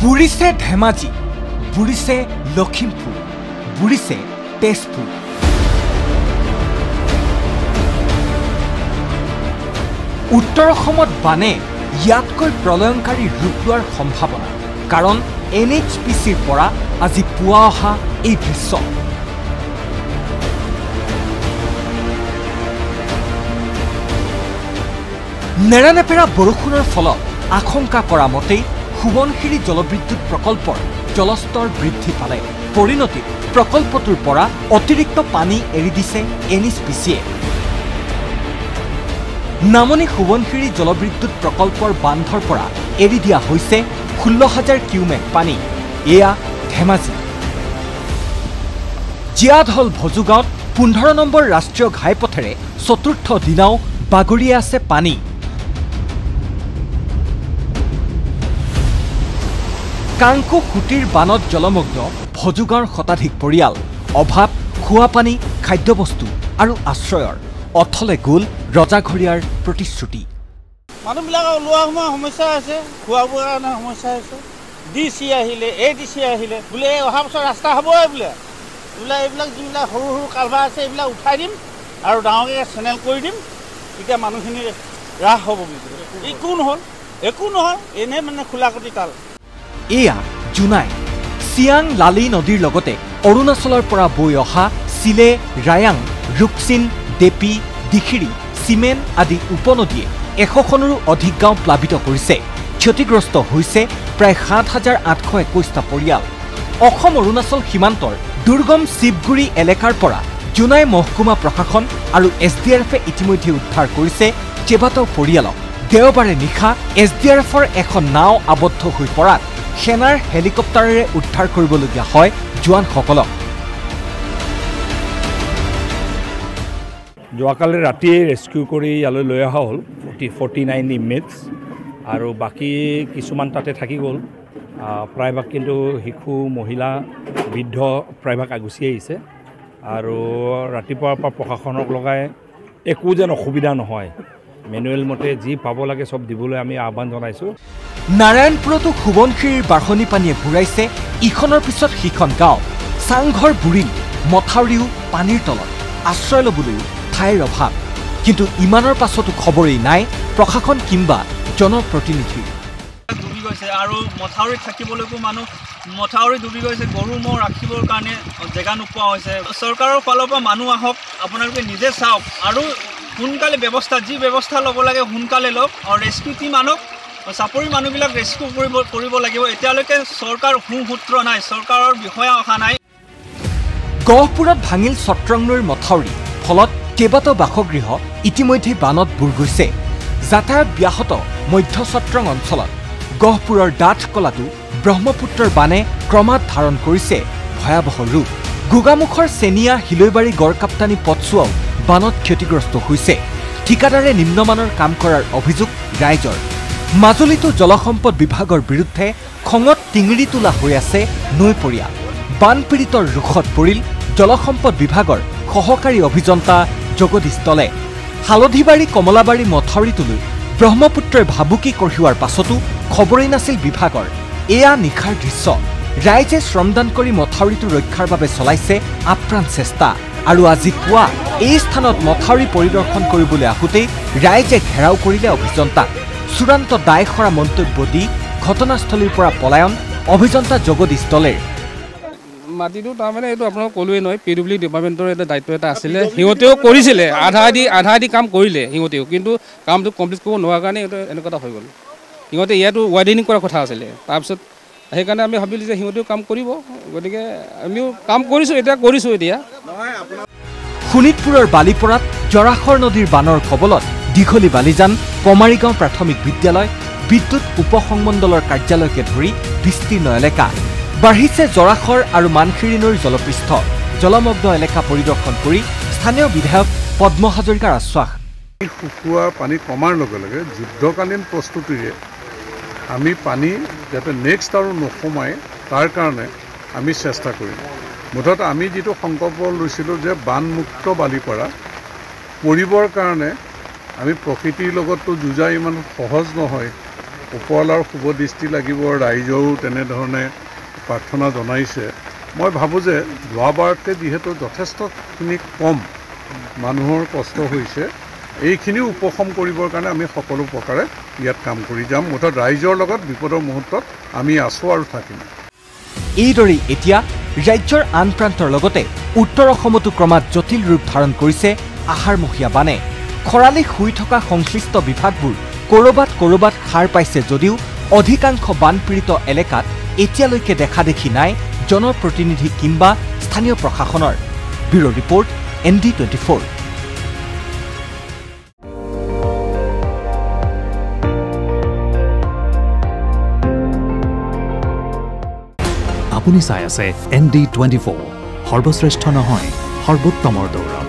বুড়িছে ধেমাজি, বুড়িছে লখিমপুৰ, বুড়িছে তেজপুৰ। উত্তৰ অসমত বানে ইয়াতকৈ প্ৰলয়ংকাৰী ৰূপ লোৱাৰ সম্ভাৱনা, কাৰণ NHPCৰ পৰা আজি পুৱা অহা এই দৃশ্য। নেৰানেপেৰা বৰষুণৰ ফলত আশংকা কৰা মতেই সোৱণশিৰি জলবিদ্যুৎ প্ৰকল্পৰ জলস্তৰ বৃদ্ধি পালে। পৰিণতিত প্ৰকল্পটোৰ পৰা অতিৰিক্ত পানী এৰি দিছে NHPCয়ে। নামনি সোৱণশিৰি জলবিদ্যুৎ প্ৰকল্পৰ বান্ধৰ পৰা এৰি দিয়া হৈছে 16,000 কিউমেক পানী। এয়া ধেমাজি। জিয়াধল ভজুগাঁৱত 15 নম্বৰ ৰাষ্ট্ৰীয় ঘাইপথেৰে চতুৰ্থ দিনাও বাগৰিয়ে আছে পানী। কাংকু খুটিৰ বানত জলমগ্ন ভজুগাঁৱৰ শতাধিক পৰিয়াল। অভাৱ খোৱাপানী, খাদ্যবস্তু আৰু আশ্ৰয়ৰ। অথলে গ'ল ৰজাঘৰীয়াৰ প্ৰতিশ্ৰুতি। মানুহবিলাকৰ ওলোৱা সোমোৱা সমস্যা আছে, খোৱা বোৱাৰ কাৰণে সমস্যা আছে। DC আহিলে, ADC আহিলে, বোলে অহা বছৰ ৰাস্তা হ'বই বোলে এইবিলাক যিবিলাক সৰু সৰু কালভাৰ আছে এইবিলাক উঠাই দিম আৰু ডাঙৰকৈ চেনেল কৰি দিম, তেতিয়া মানুহখিনি ৰাস হ'ব বুলি। একো নহ'ল, একো নহ'ল, এনেই মানে খোলাকটি তাল। এয়া জোনাই। চিয়াং লালি নদীৰ লগতে অৰুণাচলৰ পৰা বৈ অহা চিলে, ৰায়াং, ৰূপচিন, দেপী, দিখিৰি, চিমেন আদি উপনদীয়ে 100খনৰো অধিক গাঁও প্লাবিত কৰিছে। ক্ষতিগ্ৰস্ত হৈছে প্ৰায় 7,821টা পৰিয়াল। অসম অৰুণাচল সীমান্তৰ দুৰ্গম শিৱগুৰি এলেকাৰ পৰা জোনাই মহকুমা প্ৰশাসন আৰু SDRFে ইতিমধ্যে উদ্ধাৰ কৰিছে কেইবাটাও পৰিয়ালক। দেওবাৰে নিশা SDRFৰ এখন নাও আবদ্ধ হৈ পৰাত সেনাৰ হেলিকপ্টাৰেৰে উদ্ধাৰ কৰিবলগীয়া হয় জোৱানসকলক। যোৱাকালি ৰাতিয়ে ৰেস্কিউ কৰি ইয়ালৈ লৈ অহা হ'ল 49 ইনমেটছ, আৰু বাকী কিছুমান তাতে থাকি গ'ল। প্ৰায়ভাগ কিন্তু শিশু, মহিলা, বৃদ্ধ প্ৰায়ভাগ আগুচি আহিছে। আৰু ৰাতিপুৱাৰ পৰা প্ৰশাসনক লগাই একো যেন অসুবিধা নহয়, মেনুৱেল মতে যি পাব লাগে চব দিবলৈ আমি আহ্বান জনাইছোঁ। নাৰায়ণপুৰতো সোৱণশিৰিৰ বাঢ়নি পানীয়ে বুঢ়াইছে ইখনৰ পিছত সিখন গাঁও। চাংঘৰ বুৰিল, মথাউৰিও পানীৰ তলত, আশ্ৰয় ল'বলৈও ঠাইৰ অভাৱ। কিন্তু ইমানৰ পাছতো খবৰেই নাই প্ৰশাসন কিংবা জনপ্ৰতিনিধিৰ। ডুবি গৈছে আৰু মথাউৰিত থাকিবলৈকো মানুহ, মথাউৰি ডুবি গৈছে, গৰু ম'হ ৰাখিবৰ কাৰণে জেগা নোপোৱা হৈছে। চৰকাৰৰ ফালৰ পৰা মানুহ আহক, আপোনালোকে নিজে চাওক আৰু সোনকালে যি ব্যৱস্থা ল'ব লাগে সোনকালে লওক, আৰু ৰেস্কিউ টিম আনক, চাপৰি মানুহবিলাক ৰেস্কিউ কৰিব লাগিব। এতিয়ালৈকে চৰকাৰ সুসূত্ৰ নাই, চৰকাৰৰ বিষয়া অহা নাই। গহপুৰত ভাঙিল চট্ৰং নৈৰ মথাউৰি, ফলত কেইবাটাও বাসগৃহ ইতিমধ্যে বানত বুৰ গৈছে। যাতায়াত ব্যাহত মধ্য চট্ৰং অঞ্চলত। গহপুৰৰ ডাঠ কলাটো ব্ৰহ্মপুত্ৰৰ বানে ক্ৰমাৎ ধাৰণ কৰিছে ভয়াৱহ ৰূপ। গোগামুখৰ চেনিয়া হিলৈবাৰী গড়কাপ্তানি পথছোৱাও বানত ক্ষতিগ্ৰস্ত হৈছে। ঠিকাদাৰে নিম্নমানৰ কাম কৰাৰ অভিযোগ ৰাইজৰ। মাজুলীতো জলসম্পদ বিভাগৰ বিৰুদ্ধে খঙত টিঙিৰি তোলা হৈ আছে নৈপৰীয়া। বানপীড়িতৰ ৰোষত পৰিল জলসম্পদ বিভাগৰ সহকাৰী অভিযন্তা জগদীশ দলে। হালধিবাৰী কমলাবাৰী মথাউৰিটোলৈ ব্ৰহ্মপুত্ৰই ভাবুকি কঢ়িওৱাৰ পাছতো খবৰেই নাছিল বিভাগৰ। এয়া নিশাৰ দৃশ্য। ৰাইজে শ্ৰমদান কৰি মথাউৰিটো ৰক্ষাৰ বাবে চলাইছে আপ্ৰাণ চেষ্টা। আৰু আজি পুৱা এই স্থানত মথাউৰি পৰিদৰ্শন কৰিবলৈ আহোঁতেই ৰাইজে ঘেৰাও কৰিলে অভিযন্তাক। চূড়ান্ত দায়সৰা মন্তব্য দি ঘটনাস্থলীৰ পৰা পলায়ন অভিযন্তা জগদীশ দলেৰ। মাটিটো তাৰমানে এইটো আপোনালোক ক'লোৱে নহয়, PWD ডিপাৰ্টমেণ্টৰ এটা দায়িত্ব এটা আছিলে, সিহঁতেও কৰিছিলে, আধা আধি কাম কৰিলে সিহঁতেও, কিন্তু কামটো কমপ্লিট কৰিব নোৱাৰাৰ কাৰণে এইটো এনেকুৱা এটা হৈ গ'ল। সিহঁতে ইয়াতো ৱাইডেনিং কৰাৰ কথা আছিলে, তাৰপিছত সেইকাৰণে আমি ভাবিলোঁ যে সিহঁতেও কাম কৰিব, গতিকে আমিও কাম কৰিছোঁ, এতিয়া শোণিতপুৰৰ বালিপৰাত জৰাখৰ নদীৰ বানৰ কবলত দীঘলী বালিজান, কমাৰীগাঁও প্ৰাথমিক বিদ্যালয়, বিদ্যুৎ উপসংমণ্ডলৰ কাৰ্যালয়কে ধৰি বিস্তীৰ্ণ এলেকা। বাঢ়িছে জৰাখৰ আৰু মানখিৰি নৈৰ জলপৃষ্ঠ। জলমগ্ন এলেকা পৰিদৰ্শন কৰি স্থানীয় বিধায়ক পদ্ম হাজৰিকাৰ আশ্বাস। শুকোৱা পানী কমাৰ লগে লগে যুদ্ধকালীন প্ৰস্তুতিৰে আমি পানী যাতে নেক্সট আৰু নোসোমায় তাৰ কাৰণে আমি চেষ্টা কৰিম। মুঠতে আমি যিটো সংকল্প লৈছিলোঁ যে বানমুক্ত বালিপাৰা কৰিবৰ কাৰণে আমি প্ৰকৃতিৰ লগততো যুঁজা ইমান সহজ নহয়, ওপৰৱালাৰ শুভ দৃষ্টি লাগিব, ৰাইজেও তেনেধৰণে প্ৰাৰ্থনা জনাইছে। মই ভাবোঁ যে যোৱাবাৰতকৈ যিহেতু যথেষ্টখিনি কম মানুহৰ কষ্ট হৈছে, এইখিনিও উপশম কৰিবৰ কাৰণে আমি সকলো প্ৰকাৰে ইয়াত কাম কৰি যাম। মুঠত ৰাইজৰ লগত বিপদৰ মুহূৰ্তত আমি আছোঁ আৰু থাকিম। এইদৰেই এতিয়া ৰাজ্যৰ আন প্ৰান্তৰ লগতে উত্তৰ অসমতো ক্ৰমাৎ জটিল ৰূপ ধাৰণ কৰিছে আহাৰমহীয়া বানে। খৰালি শুই থকা সংশ্লিষ্ট বিভাগবোৰ ক'ৰবাত সাৰ পাইছে যদিও অধিকাংশ বানপীড়িত এলেকাত এতিয়ালৈকে দেখা দেখি নাই জনপ্ৰতিনিধি কিংবা স্থানীয় প্ৰশাসনৰ। Bureau' report ND24। আপুনি চাই আছে ND24, সৰ্বশ্ৰেষ্ঠ নহয় সৰ্বোত্তমৰ দৌৰ।